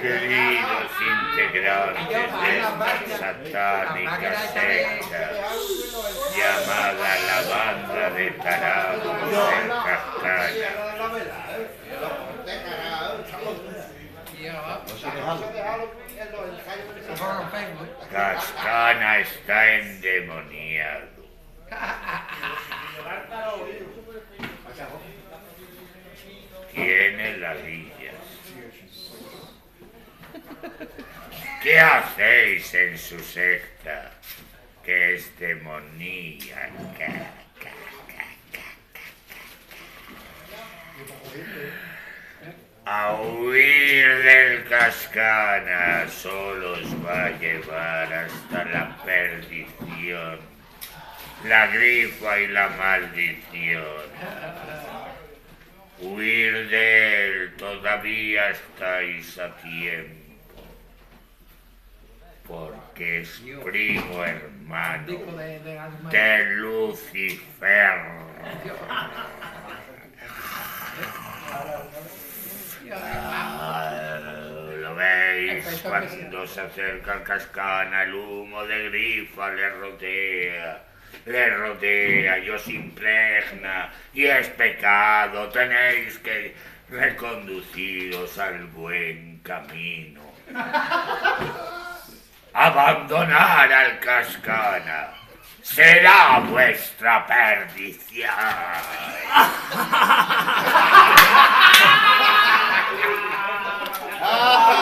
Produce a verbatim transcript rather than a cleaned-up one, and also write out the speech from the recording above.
Queridos integrantes de esta satánica secta llamada la Banda de Tarados del Cascana. Cascana está endemoniado. Tiene ladillas. ¿Qué hacéis en su secta? Que es demoníaca. A huir del Cascana solo os va a llevar hasta la perdición, la grifa y la maldición. Huir de él, todavía estáis a tiempo, porque es primo hermano de Lucifer. Ah, ¿lo veis? Cuando se acerca al Cascana, el humo de grifa le rodea, le rodea y os impregna, y es pecado. Tenéis que reconduciros al buen camino. Abandonar al Cascana será vuestra perdición. Ah!